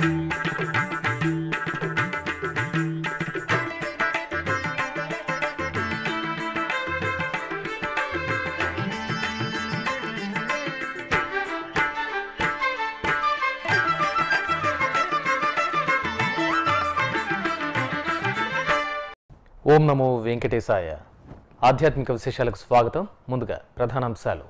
ఓం నమో వెంకటేశాయ. ఆధ్యాత్మిక విశేషాలకు స్వాగతం. ముందుగా ప్రధానాంశాలు.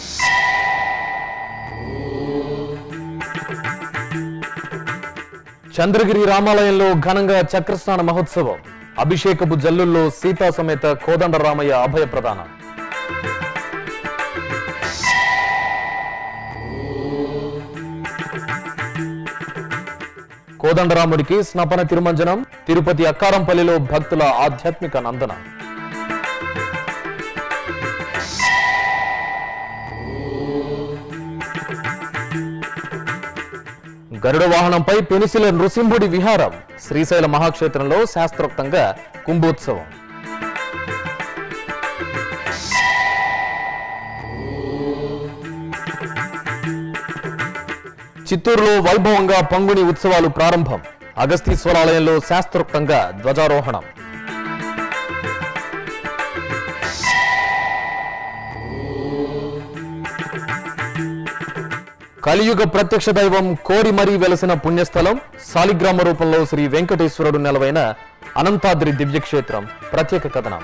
చంద్రగిరి రామాలయంలో ఘనంగా చక్రస్నాన మహోత్సవం. అభిషేకపు జల్లుల్లో సీతా సమేత కోదండరామయ్య అభయ ప్రదానం. కోదండరాముడికి స్నపన తిరుమంజనం. తిరుపతి అక్కారంపల్లిలో భక్తుల ఆధ్యాత్మిక నందన. గరుడ వాహనంపై పెనిసిల నృసింహుడి విహారం. శ్రీశైల మహాక్షేత్రంలో శాస్త్రోక్తంగా కుంభోత్సవం. చిత్తూరులో వైభవంగా పంగుని ఉత్సవాలు ప్రారంభం. అగస్తీశ్వరాలయంలో శాస్త్రోక్తంగా ధ్వజారోహణం. కలియుగ ప్రత్యక్ష దైవం కోరి మరీ వెలసిన పుణ్యస్థలం. శాలిగ్రామ రూపంలో శ్రీ వెంకటేశ్వరుడు నెలవైన అనంతాద్రి దివ్యక్షేత్రం. ప్రత్యేక కథనం.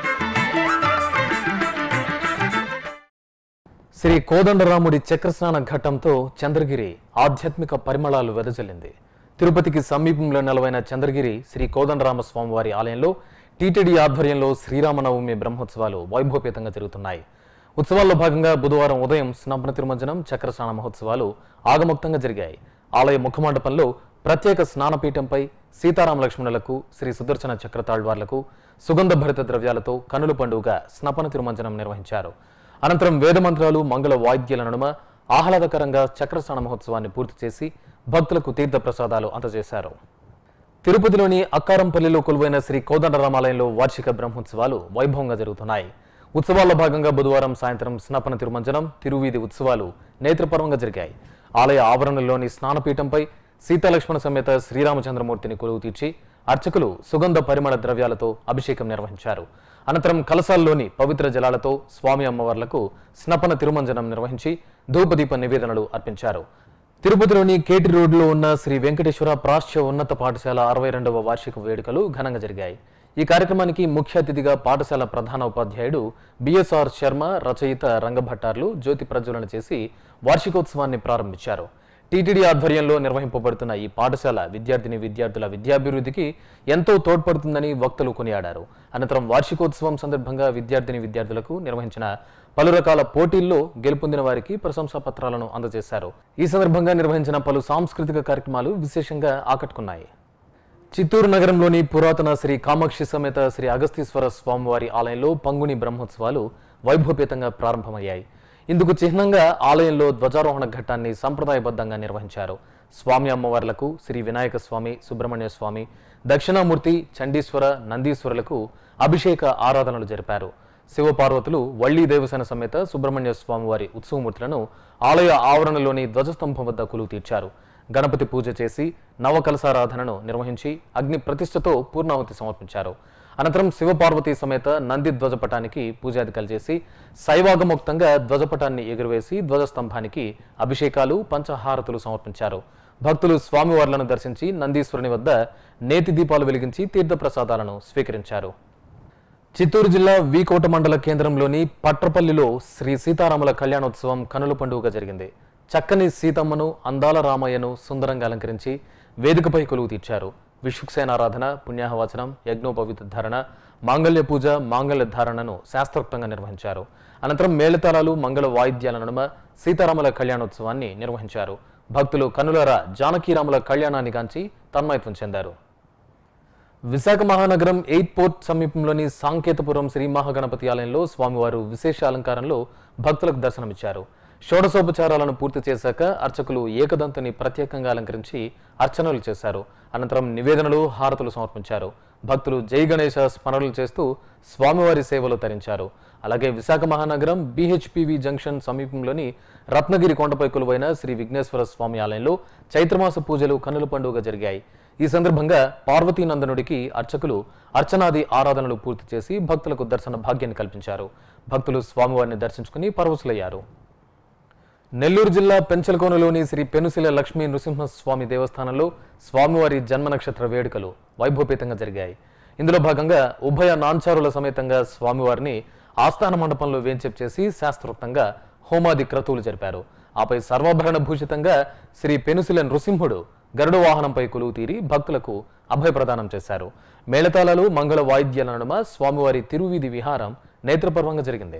శ్రీ కోదండరాముడి చక్రస్నాన ఘట్టంతో చంద్రగిరి ఆధ్యాత్మిక పరిమళాలు వెదజల్లింది. తిరుపతికి సమీపంలో నెలవైన చంద్రగిరి శ్రీ కోదండరామ స్వామివారి ఆలయంలో టీటీడీ ఆధ్వర్యంలో శ్రీరామనవమి బ్రహ్మోత్సవాలు వైభవపేతంగా జరుగుతున్నాయి. ఉత్సవాల్లో భాగంగా బుధవారం ఉదయం స్నపన తిరుమంజనం, చక్రస్నాన మహోత్సవాలు ఆగమోక్తంగా జరిగాయి. ఆలయ ముఖమండపంలో ప్రత్యేక స్నానపీఠంపై సీతారామ లక్ష్మణులకు, శ్రీ సుదర్శన చక్రతాళ్వార్లకు సుగంధ భరిత ద్రవ్యాలతో కనుల పండుగగా స్నపన తిరుమంజనం నిర్వహించారు. అనంతరం వేదమంత్రాలు, మంగళ వాయిద్యాల నడుమ ఆహ్లాదకరంగా చక్రస్నాన మహోత్సవాన్ని పూర్తి చేసి భక్తులకు తీర్థ ప్రసాదాలు అందజేశారు. తిరుపతిలోని అక్కారంపల్లిలో కొలువైన శ్రీ కోదండరామాలయంలో వార్షిక బ్రహ్మోత్సవాలు వైభవంగా జరుగుతున్నాయి. ఉత్సవాల్లో భాగంగా బుధవారం సాయంత్రం స్నపన తిరుమంజనం, తిరువీధి ఉత్సవాలు నేత్రపర్వంగా జరిగాయి. ఆలయ ఆవరణలోని స్నానపీఠంపై సీతాలక్ష్మణ సమేత శ్రీరామచంద్రమూర్తిని కొలువు తీర్చి అర్చకులు సుగంధ పరిమళ ద్రవ్యాలతో అభిషేకం నిర్వహించారు. అనంతరం కలశాల్లోని పవిత్ర జలాలతో స్వామి అమ్మవార్లకు స్నపన తిరుమంజనం నిర్వహించి ధూపదీప నివేదనలు అర్పించారు. తిరుపతిలోని కేటి రోడ్డులో ఉన్న శ్రీ వెంకటేశ్వర ప్రాచ్య ఉన్నత పాఠశాల 62వ వార్షిక వేడుకలు ఘనంగా జరిగాయి. ఈ కార్యక్రమానికి ముఖ్య అతిథిగా పాఠశాల ప్రధాన ఉపాధ్యాయుడు బిఎస్ఆర్ శర్మ, రచయిత రంగభట్టార్లు జ్యోతి ప్రజ్వలన చేసి వార్షికోత్సవాన్ని ప్రారంభించారు. టీటీడీ ఆధ్వర్యంలో నిర్వహింపబడుతున్న ఈ పాఠశాల విద్యార్థుల విద్యాభివృద్ధికి ఎంతో తోడ్పడుతుందని వక్తలు కొనియాడారు. అనంతరం వార్షికోత్సవం సందర్భంగా విద్యార్థులకు నిర్వహించిన పలు రకాల పోటీల్లో గెలుపొందిన వారికి ప్రశంసా పత్రాలను అందజేశారు. ఈ సందర్భంగా నిర్వహించిన పలు సాంస్కృతిక కార్యక్రమాలు విశేషంగా ఆకట్టుకున్నాయి. చిత్తూరు నగరంలోని పురాతన శ్రీ కామాక్షి సమేత శ్రీ అగస్తీశ్వర స్వామివారి ఆలయంలో పంగుని బ్రహ్మోత్సవాలు వైభవపేతంగా ప్రారంభమయ్యాయి. ఇందుకు చిహ్నంగా ఆలయంలో ధ్వజారోహణ ఘట్టాన్ని సంప్రదాయబద్ధంగా నిర్వహించారు. స్వామి అమ్మవార్లకు శ్రీ వినాయక స్వామి, సుబ్రహ్మణ్య స్వామి, దక్షిణామూర్తి, చండీశ్వర, నందీశ్వరులకు అభిషేక ఆరాధనలు జరిపారు. శివపార్వతులు వళ్ళీ దేవసేన సమేత సుబ్రహ్మణ్య స్వామివారి ఉత్సవమూర్తులను ఆలయ ఆవరణలోని ధ్వజస్తంభం వద్ద కొలువు తీర్చారు. గణపతి పూజ చేసి నవకలశారాధనను నిర్వహించి అగ్ని ప్రతిష్టతో పూర్ణాహుతి సమర్పించారు. అనంతరం శివపార్వతి సమేత నంది ధ్వజపటానికి పూజాధికాలు చేసి శైవాగమోక్తంగా ధ్వజపటాన్ని ఎగురవేసి ధ్వజస్తంభానికి అభిషేకాలు, పంచహారతులు సమర్పించారు. భక్తులు స్వామివార్లను దర్శించి నందీశ్వరుని వద్ద నేతి దీపాలు వెలిగించి తీర్థప్రసాదాలను స్వీకరించారు. చిత్తూరు జిల్లా వీకోట మండల కేంద్రంలోని పట్రపల్లిలో శ్రీ సీతారాముల కళ్యాణోత్సవం కనుల పండుగగా జరిగింది. చక్కని సీతమ్మను, అందాల రామయ్యను సుందరంగా అలంకరించి వేదికపై కొలువు తీర్చారు. విశ్వక్సేనారాధన, పుణ్యాహవచనం, యజ్ఞోపవితధారణ, మాంగళ్య పూజ, మాంగళ్య ధారణను శాస్త్రోక్తంగా నిర్వహించారు. అనంతరం మేళతాళాలు, మంగళ వాయిద్యాల నడుమ సీతారాముల కళ్యాణోత్సవాన్ని నిర్వహించారు. భక్తులు కనులారా జానకీరాముల కళ్యాణాన్ని గాంచి తన్మయత్వం చెందారు. విశాఖ మహానగరం 8 పోర్ట్ సమీపంలోని సాంకేతపురం శ్రీ మహాగణపతి ఆలయంలో స్వామివారు విశేష అలంకారంలో భక్తులకు దర్శనమిచ్చారు. షోడశోపచారాలను పూర్తి చేశాక అర్చకులు ఏకదంతుని ప్రత్యేకంగా అలంకరించి అర్చనలు చేశారు. అనంతరం నివేదనలు, హారతులు సమర్పించారు. భక్తులు జై గణేశ స్మరణలు చేస్తూ స్వామివారి సేవలు తరించారు. అలాగే విశాఖ మహానగరం BHPV జంక్షన్ సమీపంలోని రత్నగిరి కొండపై కొలువైన శ్రీ విఘ్నేశ్వర స్వామి ఆలయంలో చైత్రమాస పూజలు కన్నుల పండుగ జరిగాయి. ఈ సందర్భంగా పార్వతీనందనుడికి అర్చకులు అర్చనాది ఆరాధనలు పూర్తి చేసి భక్తులకు దర్శన భాగ్యాన్ని కల్పించారు. భక్తులు స్వామివారిని దర్శించుకుని పరవశులయ్యారు. నెల్లూరు జిల్లా పెంచలకోనలోని శ్రీ పెనుసిల లక్ష్మీ నృసింహస్వామి దేవస్థానంలో స్వామివారి జన్మ నక్షత్ర వేడుకలు వైభవపేతంగా జరిగాయి. ఇందులో భాగంగా ఉభయ నాంచారుల సమేతంగా స్వామివారిని ఆస్థాన మండపంలో వేంచేపు చేసి శాస్త్రోక్తంగా హోమాది క్రతువులు జరిపారు. ఆపై సర్వాభరణ భూషితంగా శ్రీ పెనుసిల నృసింహుడు గరుడ వాహనంపై కొలువు తీరి భక్తులకు అభయప్రదానం చేశారు. మేళతాళాలు మంగళ వాయిద్యాల నడుమ స్వామివారి తిరువీధి విహారం నేత్రపర్వంగా జరిగింది.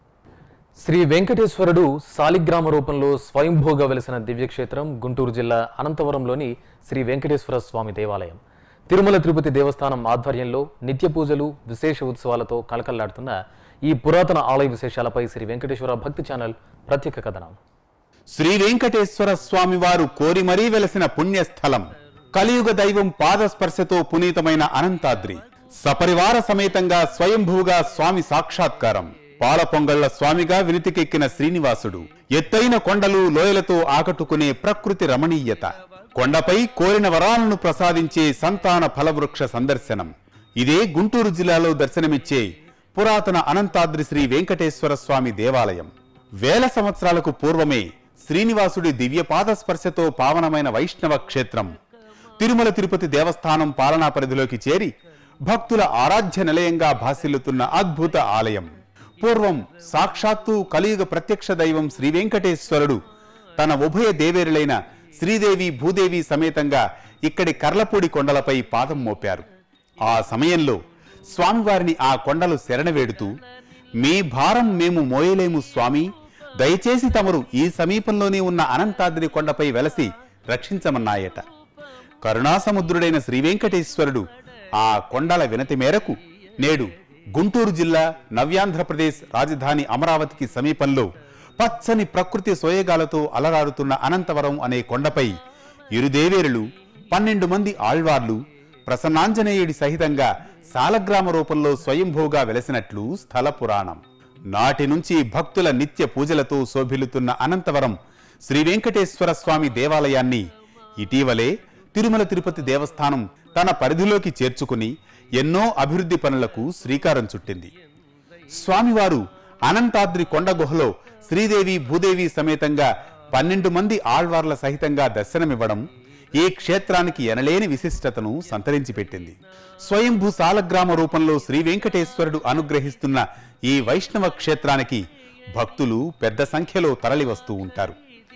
శ్రీ వెంకటేశ్వరుడు శాలిగ్రామ రూపంలో స్వయంభూగా వెలిసిన దివ్యక్షేత్రం గుంటూరు జిల్లా అనంతవరంలోని శ్రీ వెంకటేశ్వర స్వామి దేవాలయం. తిరుమల తిరుపతి దేవస్థానం ఆధ్వర్యంలో నిత్య పూజలు విశేష ఉత్సవాలతో కళకళలాడుతున్న ఈ పురాతన ఆలయ విశేషాలపై శ్రీ వెంకటేశ్వర భక్తి ఛానల్ ప్రత్యేక కథనం. శ్రీ వెంకటేశ్వర స్వామి వారు కోరి మరీ వెలసిన పుణ్యస్థలం, కలియుగ దైవం పాదస్పర్శతో పునీతమైన అనంతాద్రి, సపరివార సమేతంగా స్వయంభూగా స్వామి సాక్షాత్కారం, పాల పొంగళ్ల స్వామిగా వినితికెక్కిన శ్రీనివాసుడు, ఎత్తైన కొండలు లోయలతో ఆకట్టుకునే ప్రకృతి రమణీయత, కొండపై కోరిన వరాలను ప్రసాదించే సంతాన ఫలవృక్ష సందర్శనం. ఇదే గుంటూరు జిల్లాలో దర్శనమిచ్చే పురాతన అనంతాద్రి శ్రీ వెంకటేశ్వర స్వామి దేవాలయం. వేల సంవత్సరాలకు పూర్వమే శ్రీనివాసుడి దివ్యపాద స్పర్శతో పావనమైన వైష్ణవ క్షేత్రం తిరుమల తిరుపతి దేవస్థానం పాలనా పరిధిలోకి చేరి భక్తుల ఆరాధ్య నిలయంగా భాసిల్లుతున్న అద్భుత ఆలయం. పూర్వం సాక్షాత్తు కలియుగ ప్రత్యక్ష దైవం శ్రీ వెంకటేశ్వరుడు తన ఉభయ దేవేరులైన శ్రీదేవి భూదేవి సమేతంగా ఇక్కడి కర్లపూడి కొండలపై పాదం మోపారు. ఆ సమయంలో స్వామివారిని ఆ కొండలు శరణవేడుతూ, మీ భారం మేము మోయలేము స్వామి, దయచేసి తమరు ఈ సమీపంలోనే ఉన్న అనంతాద్రి కొండపై వెలసి రక్షించమన్నాయట. కరుణాసముద్రుడైన శ్రీ వెంకటేశ్వరుడు ఆ కొండల వినతి మేరకు నేడు గుంటూరు జిల్లా నవ్యాంధ్రప్రదేశ్ రాజధాని అమరావతికి సమీపంలో పచ్చని ప్రకృతి సోయగాలతో అలరారుతున్న అనంతవరం అనే కొండపై ఇరుదేవేరులు 12 మంది ఆళ్వార్లు ప్రసన్నాంజనేయుడి సహితంగా శాలగ్రామ రూపంలో స్వయంభూగా వెలసినట్లు స్థల పురాణం. నాటి నుంచి భక్తుల నిత్య పూజలతో శోభిల్లుతున్న అనంతవరం శ్రీ వెంకటేశ్వర స్వామి దేవాలయాన్ని ఇటీవలే తిరుమల తిరుపతి దేవస్థానం తన పరిధిలోకి చేర్చుకుని ఎన్నో అభివృద్ధి పనులకు శ్రీకారం చుట్టింది. స్వామివారు అనంతాద్రి కొండ గుహలో శ్రీదేవి భూదేవి సమేతంగా 12 మంది ఆళ్వార్ల సహితంగా దర్శనమివ్వడం ఈ క్షేత్రానికి ఎనలేని విశిష్టతను సంతరించి పెట్టింది. స్వయంభూ శాలగ్రామ రూపంలో శ్రీ వెంకటేశ్వరుడు అనుగ్రహిస్తున్న ఈ వైష్ణవ క్షేత్రానికి భక్తులు పెద్ద సంఖ్యలో తరలి వస్తూ ఉంటారు.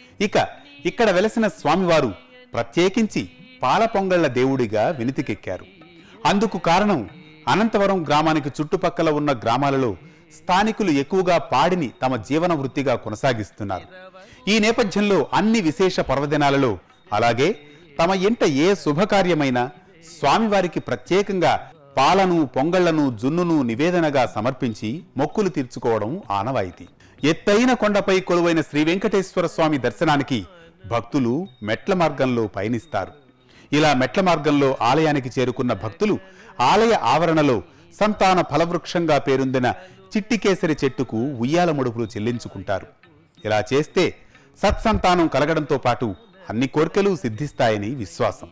ఇక్కడ వెలసిన స్వామివారు ప్రత్యేకించి పాల పొంగళ్ల దేవుడిగా వినితికెక్కారు. అందుకు కారణం అనంతవరం గ్రామానికి చుట్టుపక్కల ఉన్న గ్రామాలలో స్థానికులు ఎక్కువగా పాడిని తమ జీవన వృత్తిగా కొనసాగిస్తున్నారు. ఈ నేపథ్యంలో అన్ని విశేష పర్వదినాలలో అలాగే తమ ఇంట ఏ శుభకార్యమైనా స్వామివారికి ప్రత్యేకంగా పాలను పొంగళ్లను జున్నును నివేదనగా సమర్పించి మొక్కులు తీర్చుకోవడం ఆనవాయితీ. ఎత్తైన కొండపై కొలువైన శ్రీ వెంకటేశ్వర స్వామి దర్శనానికి భక్తులు మెట్ల మార్గంలో పయనిస్తారు. ఇలా మెట్ల మార్గంలో ఆలయానికి చేరుకున్న భక్తులు ఆలయ ఆవరణలో సంతాన ఫలవృక్షంగా పేరొందిన చిట్టికేసరి చెట్టుకు ఉయ్యాల ముడుపులు చెల్లించుకుంటారు. ఇలా చేస్తే సత్సంతానం కలగడంతో పాటు అన్ని కోర్కెలు సిద్ధిస్తాయని విశ్వాసం.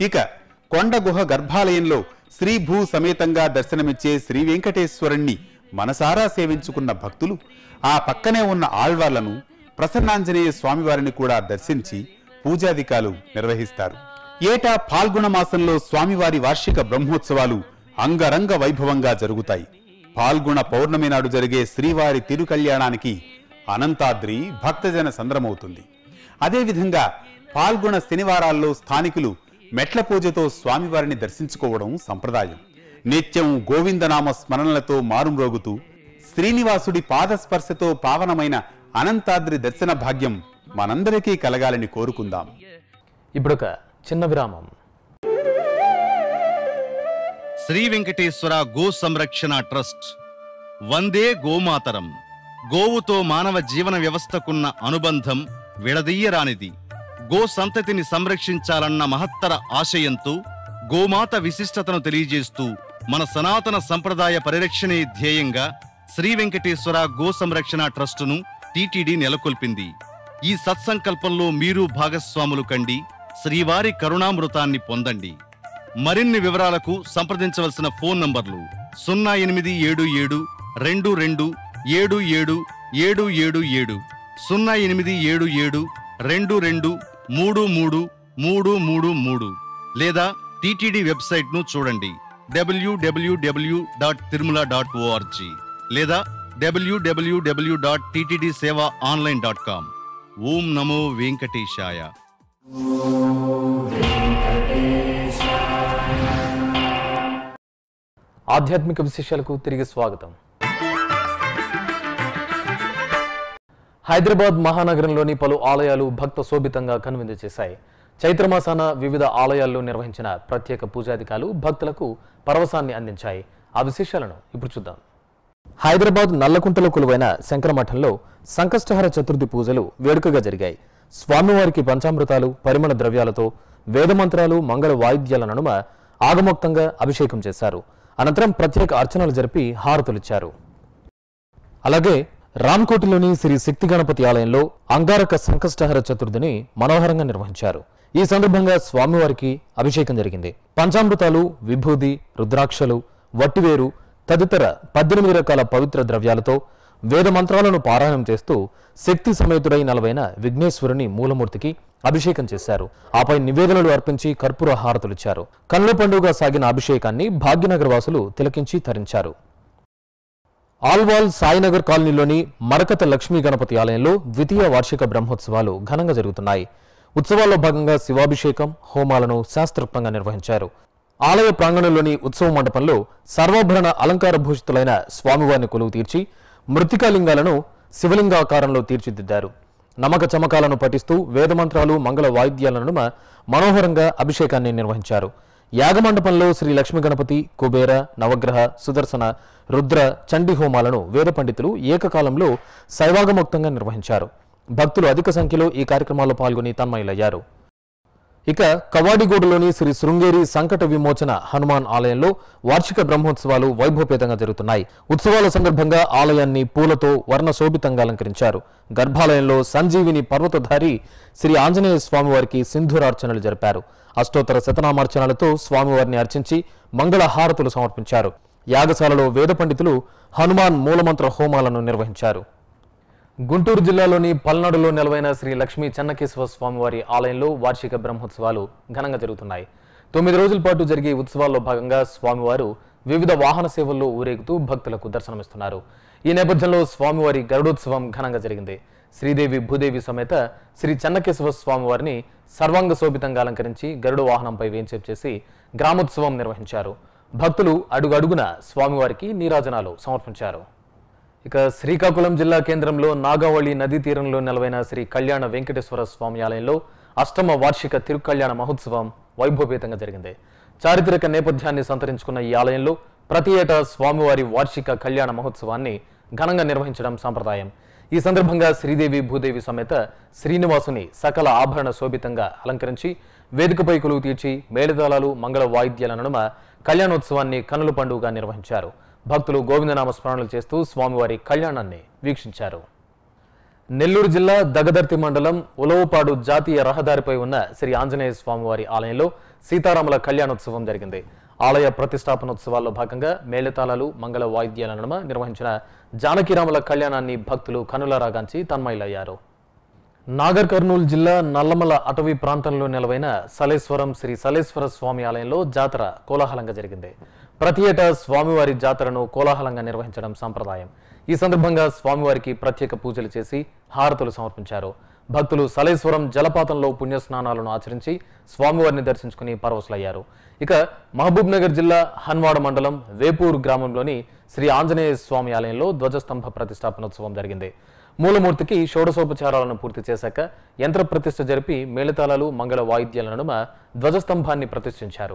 కొండ గుహ గర్భాలయంలో శ్రీభూ సమేతంగా దర్శనమిచ్చే శ్రీ వెంకటేశ్వరుణ్ణి మనసారా సేవించుకున్న భక్తులు ఆ పక్కనే ఉన్న ఆళ్వార్లను ప్రసన్నాంజనేయ స్వామివారిని కూడా దర్శించి పూజాధికాలు నిర్వహిస్తారు. ఏటా ఫాల్గుణ మాసంలో స్వామివారి వార్షిక బ్రహ్మోత్సవాలు అంగరంగ వైభవంగా జరుగుతాయి. ఫాల్గుణ పౌర్ణమి నాడు జరిగే శ్రీవారి తిరుకళ్యాణానికి అనంతాద్రి భక్తజన సంద్రమవుతుంది. అదేవిధంగా ఫాల్గుణ శనివారాల్లో స్థానికులు మెట్ల పూజతో స్వామివారిని దర్శించుకోవడం సంప్రదాయం. నిత్యం గోవిందనామ స్మరణలతో మారుమ్రోగుతూ శ్రీనివాసుడి పాదస్పర్శతో పావనమైన అనంతాద్రి దర్శన భాగ్యం మనందరికీ కలగాలని కోరుకుందాం. ఇప్పుడొక చిన్న విరామం. శ్రీ వెంకటేశ్వర గో సంరక్షణ ట్రస్ట్ వందే గోమాతరం. గోవుతో మానవ జీవన వ్యవస్థకున్న అనుబంధం విడదీయరానిది. గో సంతతిని సంరక్షించాలన్న మహత్తర ఆశయంతో గోమాత విశిష్టతను తెలియజేస్తూ మన సనాతన సంప్రదాయ పరిరక్షణే ధ్యేయంగా శ్రీ వెంకటేశ్వర గో సంరక్షణ ట్రస్టును టీటీడీ నెలకొల్పింది. ఈ సత్సంకల్పంలో మీరు భాగస్వాములు కండి, శ్రీవారి కరుణామృతాన్ని పొందండి. మరిన్ని వివరాలకు సంప్రదించవలసిన ఫోన్ నంబర్లు 0877 22 77 0877 22 33 లేదా టీటీడీ వెబ్సైట్ను చూడండి www.tirumala.org లేదా www.ttdsevaonline.com. ఓం నమో వెంకటేశాయ. ఆధ్యాత్మిక విశేషాలకు తిరిగి స్వాగతం. హైదరాబాద్ మహానగరంలోని పలు ఆలయాలు భక్త శోభితంగా కనువిందు చేశాయి. చైత్రమాసాన వివిధ ఆలయాల్లో నిర్వహించిన ప్రత్యేక పూజాధికాలు భక్తులకు పరవశాన్ని అందించాయి. ఆ విశేషాలను ఇప్పుడు చూద్దాం. హైదరాబాద్ నల్లకుంటలో కొలువైన శంకరమఠంలో సంకష్టహర చతుర్థి పూజలు వేడుకగా జరిగాయి. స్వామివారికి పంచామృతాలు, పరిమళ ద్రవ్యాలతో వేదమంత్రాలు, మంగళ వాయిద్యాల నడుమ ఆగమోక్తంగా అభిషేకం చేశారు. అనంతరం ప్రత్యేక అర్చనలు జరిపి హారతులిచ్చారు. అలాగే రామ్కోటిలోని శ్రీ శక్తి గణపతి ఆలయంలో అంగారక సంకష్టహర చతుర్థిని మనోహరంగా నిర్వహించారు. ఈ సందర్భంగా స్వామివారికి అభిషేకం జరిగింది. పంచామృతాలు, విభూది, రుద్రాక్షలు, వట్టివేరు తదితర 18 రకాల పవిత్ర ద్రవ్యాలతో వేద మంత్రాలను పారాయణం చేస్తూ శక్తి సమేతుడై నలవైన విఘ్నేశ్వరుని మూలమూర్తికి అభిషేకం చేశారు. ఆపై నివేదనలు అర్పించి కర్పూర హారతులిచ్చారు. కన్నుల పండుగ సాగిన అభిషేకాన్ని భాగ్యనగర్ వాసులు తిలకించి తరించారు. ఆల్వాల్ సాయినగర్ కాలనీలోని మరకత లక్ష్మీ గణపతి ఆలయంలో ద్వితీయ వార్షిక బ్రహ్మోత్సవాలు ఘనంగా జరుగుతున్నాయి. ఉత్సవాల్లో భాగంగా శివాభిషేకం, హోమాలను శాస్త్రోక్తంగా నిర్వహించారు. ఆలయ ప్రాంగణంలోని ఉత్సవ మండపంలో సర్వాభరణ అలంకార భూషితులైన స్వామివారిని కొలువు తీర్చి మృతికాలింగాలను శివలింగాకారంలో తీర్చిదిద్దారు. నమక చమకాలను పఠిస్తూ వేదమంత్రాలు, మంగళ వాయిద్యాల నడుమ మనోహరంగా అభిషేకాన్ని నిర్వహించారు. యాగమండపంలో శ్రీ లక్ష్మీ గణపతి, కుబేర, నవగ్రహ, సుదర్శన, రుద్ర, చండీ హోమాలను వేద పండితులు ఏకకాలంలో శైవాగమోక్తంగా నిర్వహించారు. భక్తులు అధిక సంఖ్యలో ఈ కార్యక్రమాల్లో పాల్గొని తన్మయులయ్యారు. ఇక కవాడిగూడలోని శ్రీ శృంగేరి సంకట విమోచన హనుమాన్ ఆలయంలో వార్షిక బ్రహ్మోత్సవాలు వైభవపేతంగా జరుగుతున్నాయి. ఉత్సవాల సందర్భంగా ఆలయాన్ని పూలతో వర్ణశోభితంగా అలంకరించారు. గర్భాలయంలో సంజీవిని పర్వతధారి శ్రీ ఆంజనేయ స్వామివారికి సింధూరార్చనలు జరిపారు. అష్టోత్తర శతనామార్చనలతో స్వామివారిని అర్చించి మంగళ హారతులు సమర్పించారు. యాగశాలలో వేద పండితులు హనుమాన్ మూలమంత్ర హోమాలను నిర్వహించారు. గుంటూరు జిల్లాలోని పల్నాడులో నెలవైన శ్రీ లక్ష్మీ చెన్నకేశవ స్వామివారి ఆలయంలో వార్షిక బ్రహ్మోత్సవాలు ఘనంగా జరుగుతున్నాయి. 9 రోజుల పాటు జరిగే ఉత్సవాల్లో భాగంగా స్వామివారు వివిధ వాహన సేవల్లో ఊరేగుతూ భక్తులకు దర్శనమిస్తున్నారు. ఈ నేపథ్యంలో స్వామివారి గరుడోత్సవం ఘనంగా జరిగింది. శ్రీదేవి భూదేవి సమేత శ్రీ చెన్నకేశవ స్వామివారిని సర్వాంగ శోభితంగా అలంకరించి గరుడ వాహనంపై వేంచేపు చేసి గ్రామోత్సవం నిర్వహించారు. భక్తులు అడుగడుగున స్వామివారికి నీరాజనాలు సమర్పించారు. ఇక శ్రీకాకుళం జిల్లా కేంద్రంలో నాగావళి నదీ తీరంలో నెలవైన శ్రీ కళ్యాణ వెంకటేశ్వర స్వామి ఆలయంలో అష్టమ వార్షిక తిరుకళ్యాణ మహోత్సవం వైభవపేతంగా జరిగింది. చారిత్రక నేపథ్యాన్ని సంతరించుకున్న ఈ ఆలయంలో ప్రతి ఏటా స్వామివారి వార్షిక కళ్యాణ మహోత్సవాన్ని ఘనంగా నిర్వహించడం సంప్రదాయం. ఈ సందర్భంగా శ్రీదేవి భూదేవి సమేత శ్రీనివాసుని సకల ఆభరణ శోభితంగా అలంకరించి వేదికపై కొలువు తీర్చి మేళతాళాలు, మంగళ వాయిద్యాల నడుమ కళ్యాణోత్సవాన్ని కన్నుల పండుగగా నిర్వహించారు. భక్తులు గోవిందనామ స్మరణలు చేస్తూ స్వామివారి కళ్యాణాన్ని వీక్షించారు. నెల్లూరు జిల్లా దగదర్తి మండలం ఉలవపాడు జాతీయ రహదారిపై ఉన్న శ్రీ ఆంజనేయ స్వామివారి ఆలయంలో సీతారాముల కళ్యాణోత్సవం జరిగింది. ఆలయ ప్రతిష్టాపనోత్సవాల్లో భాగంగా మేళతాళాలు, మంగళ వాయిద్యాల నడుమ నిర్వహించిన జానకిరాముల కళ్యాణాన్ని భక్తులు కనులారాగాంచి తన్మయులయ్యారు. నాగర్ కర్నూలు జిల్లా నల్లమల అటవీ ప్రాంతంలో నెలవైన సలేశ్వరం శ్రీ సలేశ్వర స్వామి ఆలయంలో జాతర కోలాహలంగా జరిగింది. ప్రతి ఏటా స్వామివారి జాతరను కోలాహలంగా నిర్వహించడం సంప్రదాయం. ఈ సందర్భంగా స్వామివారికి ప్రత్యేక పూజలు చేసి హారతులు సమర్పించారు. భక్తులు సలేశ్వరం జలపాతంలో పుణ్యస్నానాలను ఆచరించి స్వామివారిని దర్శించుకుని పరవశులయ్యారు. ఇక మహబూబ్ నగర్ జిల్లా హన్వాడ మండలం వేపూర్ గ్రామంలోని శ్రీ ఆంజనేయ స్వామి ఆలయంలో ధ్వజస్తంభ ప్రతిష్టాపనోత్సవం జరిగింది. మూలమూర్తికి షోడశోపచారాలను పూర్తి చేశాక యంత్ర ప్రతిష్ఠ జరిపి మేళతాళాలు, మంగళ వాయిద్యాల నడుమ ధ్వజస్తంభాన్ని ప్రతిష్ఠించారు.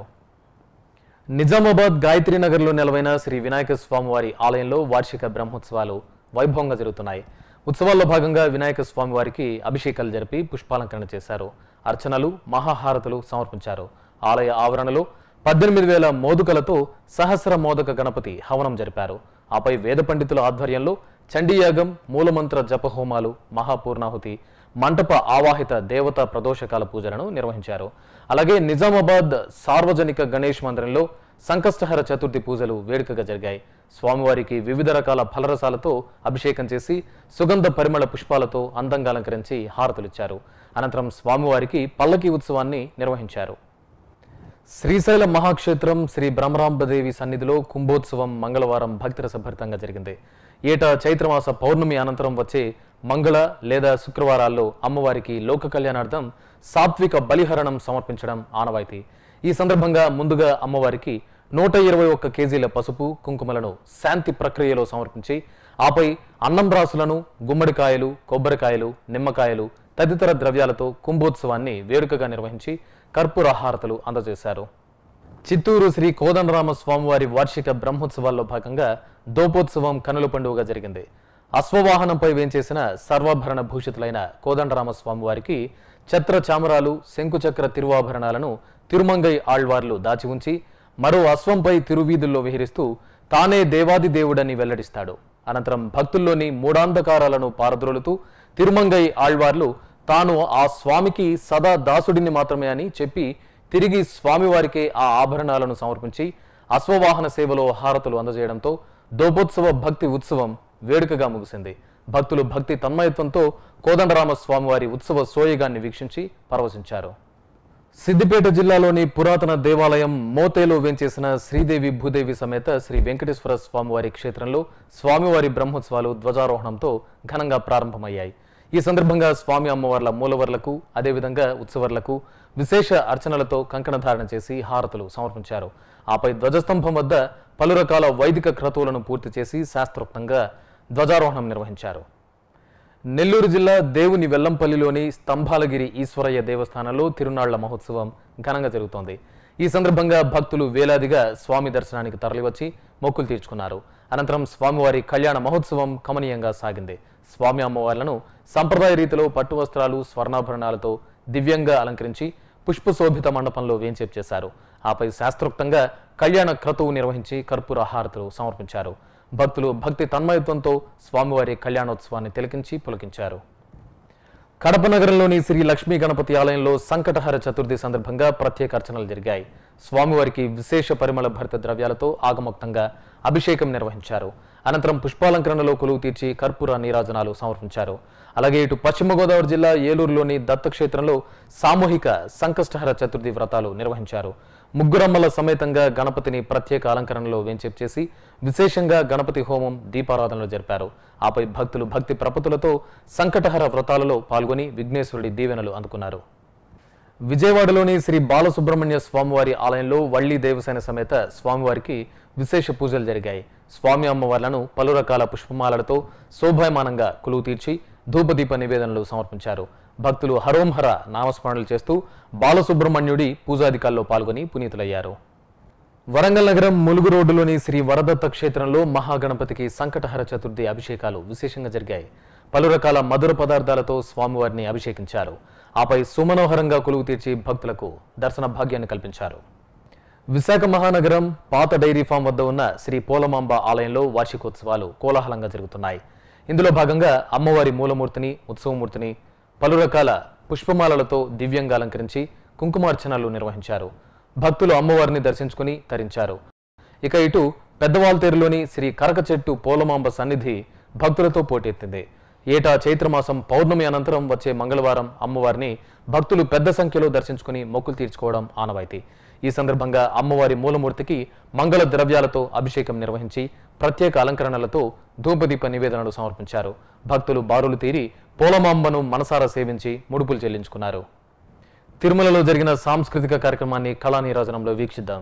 నిజామాబాద్ గాయత్రీనగర్లో నెలవైన శ్రీ వినాయక స్వామివారి ఆలయంలో వార్షిక బ్రహ్మోత్సవాలు వైభవంగా జరుగుతున్నాయి. ఉత్సవాల్లో భాగంగా వినాయక స్వామివారికి అభిషేకాలు జరిపి పుష్పాలంకరణ చేశారు. అర్చనలు, మహాహారతులు సమర్పించారు. ఆలయ ఆవరణలో 18,000 మోదుకలతో సహస్ర మోదక గణపతి హవనం జరిపారు. ఆపై వేద పండితుల ఆధ్వర్యంలో చండీయాగం, మూలమంత్ర జపహోమాలు, మహాపూర్ణాహుతి, మంటప ఆవాహిత దేవతా ప్రదోషకాల పూజలను నిర్వహించారు. అలాగే నిజామాబాద్ సార్వజనిక గణేష్ మందిరంలో సంకష్టహర చతుర్థి పూజలు వేడుకగా జరిగాయి. స్వామివారికి వివిధ రకాల ఫలరసాలతో అభిషేకం చేసి సుగంధ పరిమళ పుష్పాలతో అందంగా అలంకరించి హారతులిచ్చారు. అనంతరం స్వామివారికి పల్లకి ఉత్సవాన్ని నిర్వహించారు. శ్రీశైల మహాక్షేత్రం శ్రీ బ్రహ్మరాంబదేవి సన్నిధిలో కుంభోత్సవం మంగళవారం భక్తిరసభరితంగా జరిగింది. ఏటా చైత్రమాస పౌర్ణమి అనంతరం వచ్చే మంగళ లేదా శుక్రవారాల్లో అమ్మవారికి లోక కళ్యాణార్థం సాత్విక బలిహరణం సమర్పించడం ఆనవాయితీ. ఈ సందర్భంగా ముందుగా అమ్మవారికి 121 కేజీల పసుపు, కుంకుమలను శాంతి ప్రక్రియలో సమర్పించి ఆపై అన్నం రాసులను, గుమ్మడికాయలు, కొబ్బరికాయలు, నిమ్మకాయలు తదితర ద్రవ్యాలతో కుంభోత్సవాన్ని వేడుకగా నిర్వహించి కర్పూర హారతులు అందజేశారు. చిత్తూరు శ్రీ కోదండరామ స్వామివారి వార్షిక బ్రహ్మోత్సవాల్లో భాగంగా దోపోత్సవం కనుల పండుగగా జరిగింది. అశ్వవాహనంపై వేంచేసిన సర్వాభరణ భూషితులైన కోదండరామ స్వామివారికి ఛత్ర చామరాలు, శంకుచక్ర తిరువాభరణాలను తిరుమంగై ఆళ్వార్లు దాచి ఉంచి మరో అశ్వంపై తిరువీధుల్లో విహరిస్తూ తానే దేవాది దేవుడని వెల్లడిస్తాడు. అనంతరం భక్తుల్లోని మూఢాంధకారాలను పారద్రోలుతూ తిరుమంగై ఆళ్వార్లు తాను ఆ స్వామికి సదా దాసుడిని మాత్రమే అని చెప్పి తిరిగి స్వామివారికే ఆ ఆభరణాలను సమర్పించి అశ్వవాహన సేవలో హారతులు అందజేయడంతో దోపోత్సవ భక్తి ఉత్సవం వేడుకగా ముగిసింది. భక్తులు భక్తి తన్మయత్వంతో కోదండరామ స్వామివారి ఉత్సవ సోయగాన్ని వీక్షించి పరవశించారు. సిద్దిపేట జిల్లాలోని పురాతన దేవాలయం మోతేలో వేంచేసిన శ్రీదేవి భూదేవి సమేత శ్రీ వెంకటేశ్వర స్వామివారి క్షేత్రంలో స్వామివారి బ్రహ్మోత్సవాలు ధ్వజారోహణంతో ఘనంగా ప్రారంభమయ్యాయి. ఈ సందర్భంగా స్వామి అమ్మవార్ల మూలవర్లకు, అదేవిధంగా ఉత్సవర్లకు విశేష అర్చనలతో కంకణధారణ చేసి హారతులు సమర్పించారు. ఆపై ధ్వజస్తంభం వద్ద పలు రకాల వైదిక క్రతువులను పూర్తి చేసి శాస్త్రోక్తంగా ధ్వజారోహణం నిర్వహించారు. నెల్లూరు జిల్లా దేవుని వెల్లంపల్లిలోని స్తంభాలగిరి ఈశ్వరయ్య దేవస్థానంలో తిరునాళ్ల మహోత్సవం ఘనంగా జరుగుతోంది. ఈ సందర్భంగా భక్తులు వేలాదిగా స్వామి దర్శనానికి తరలివచ్చి మొక్కులు తీర్చుకున్నారు. అనంతరం స్వామివారి కళ్యాణ మహోత్సవం కమనీయంగా సాగింది. స్వామి అమ్మవార్లను సంప్రదాయ రీతిలో పట్టు వస్త్రాలు, స్వర్ణాభరణాలతో దివ్యంగా అలంకరించి పుష్పశోభిత మండపంలో వేంచేపు చేశారు. ఆపై శాస్త్రోక్తంగా కళ్యాణ క్రతువు నిర్వహించి కర్పూర హారతులు సమర్పించారు. భక్తులు భక్తి తన్మయత్వంతో స్వామివారి కళ్యాణోత్సవాన్ని తిలకించి పులకించారు. కడప నగరంలోని శ్రీ లక్ష్మీ గణపతి ఆలయంలో సంకటహర చతుర్థి సందర్భంగా ప్రత్యేక అర్చనలు జరిగాయి. స్వామివారికి విశేష పరిమళ భరిత ద్రవ్యాలతో ఆగమోక్తంగా అభిషేకం నిర్వహించారు. అనంతరం పుష్పాలంకరణలో కొలువు తీర్చి కర్పూర నీరాజనాలు సమర్పించారు. అలాగే ఇటు పశ్చిమ గోదావరి జిల్లా ఏలూరులోని దత్తక్షేత్రంలో సామూహిక సంకష్టహర చతుర్థి వ్రతాలు నిర్వహించారు. ముగ్గురమ్మల సమేతంగా గణపతిని ప్రత్యేక అలంకరణలో వేంచేపు చేసి విశేషంగా గణపతి హోమం, దీపారాధనలు జరిపారు. ఆపై భక్తులు భక్తి ప్రపతులతో సంకటహర వ్రతాలలో పాల్గొని విఘ్నేశ్వరుడి దీవెనలు అందుకున్నారు. విజయవాడలోని శ్రీ బాలసుబ్రహ్మణ్య స్వామివారి ఆలయంలో వల్లి దేవసేన సమేత స్వామివారికి విశేష పూజలు జరిగాయి. స్వామి అమ్మవార్లను పలు రకాల పుష్పమాలలతో శోభాయమానంగా కొలువు తీర్చి ధూపదీప నివేదనలు సమర్పించారు. భక్తులు హరోంహర నామస్మరణలు చేస్తూ బాలసుబ్రహ్మణ్యుడి పూజాధికాల్లో పాల్గొని పునీతులయ్యారు. వరంగల్ నగరం ములుగు రోడ్డులోని శ్రీ వరదత్త క్షేత్రంలో మహాగణపతికి సంకటహర చతుర్థి అభిషేకాలు విశేషంగా జరిగాయి. పలు రకాల మధుర పదార్థాలతో స్వామివారిని అభిషేకించారు. ఆపై సుమనోహరంగా కొలువు తీర్చి భక్తులకు దర్శన భాగ్యాన్ని కల్పించారు. విశాఖ మహానగరం పాత డైరీ ఫామ్ వద్ద ఉన్న శ్రీ పోలమాంబ ఆలయంలో వార్షికోత్సవాలు కోలాహలంగా జరుగుతున్నాయి. ఇందులో భాగంగా అమ్మవారి మూలమూర్తిని, ఉత్సవమూర్తిని పలు రకాల పుష్పమాలలతో దివ్యంగా అలంకరించి కుంకుమార్చనలు నిర్వహించారు. భక్తులు అమ్మవారిని దర్శించుకుని తరించారు. ఇక ఇటు పెద్దవాల్తేరులోని శ్రీ కరకచెట్టు పోలమాంబ సన్నిధి భక్తులతో పోటెత్తింది. ఏటా చైత్రమాసం పౌర్ణమి అనంతరం వచ్చే మంగళవారం అమ్మవారిని భక్తులు పెద్ద సంఖ్యలో దర్శించుకుని మొక్కులు తీర్చుకోవడం ఆనవాయితీ. ఈ సందర్భంగా అమ్మవారి మూలమూర్తికి మంగళ ద్రవ్యాలతో అభిషేకం నిర్వహించి ప్రత్యేక అలంకరణలతో ధూపదీప నివేదనలు సమర్పించారు. భక్తులు బారులు తీరి పోలమాంబను మనసారా సేవించి ముడుపులు చెల్లించుకున్నారు. తిరుమలలో జరిగిన సాంస్కృతిక కార్యక్రమాన్ని కళానీరాజనంలో వీక్షిద్దాం.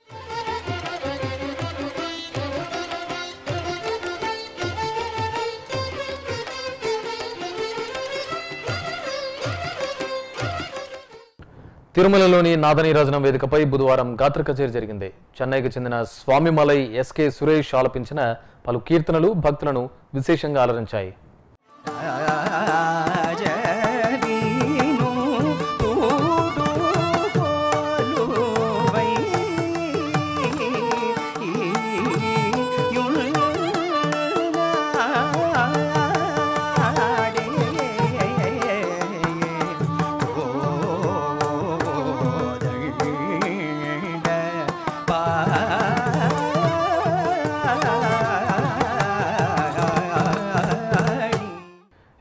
తిరుమలలోని నాదనీరాజనం వేదికపై బుధవారం గాత్ర కచేరీ జరిగింది. చెన్నైకి చెందిన స్వామిమలై ఎస్కే సురేష్ ఆలపించిన పలు కీర్తనలు భక్తులను విశేషంగా అలరించాయి.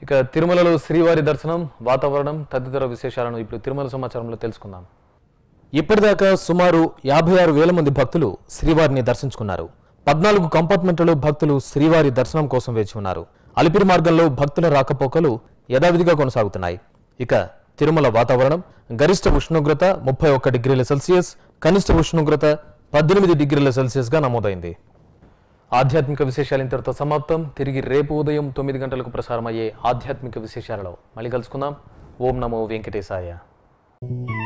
ఇక తిరుమలలో శ్రీవారి దర్శనం, వాతావరణం తదితర విశేషాలను ఇప్పుడు తిరుమల సమాచారంలో తెలుసుకుందాం. ఇప్పటిదాకా సుమారు 56,000 మంది భక్తులు శ్రీవారిని దర్శించుకున్నారు. 14 కంపార్ట్మెంట్లలో భక్తులు శ్రీవారి దర్శనం కోసం వేచి ఉన్నారు. అలిపిరి మార్గంలో భక్తుల రాకపోకలు యథావిధిగా కొనసాగుతున్నాయి. ఇక తిరుమల వాతావరణం గరిష్ట ఉష్ణోగ్రత 31 డిగ్రీల సెల్సియస్, కనిష్ట ఉష్ణోగ్రత 18 డిగ్రీల సెల్సియస్గా నమోదైంది. ఆధ్యాత్మిక విశేషాలు ఇంతటితో సమాప్తం. తిరిగి రేపు ఉదయం 9 గంటలకు ప్రసారమయ్యే ఆధ్యాత్మిక విశేషాలలో మళ్ళీ కలుసుకుందాం. ఓం నమో వెంకటేశాయ.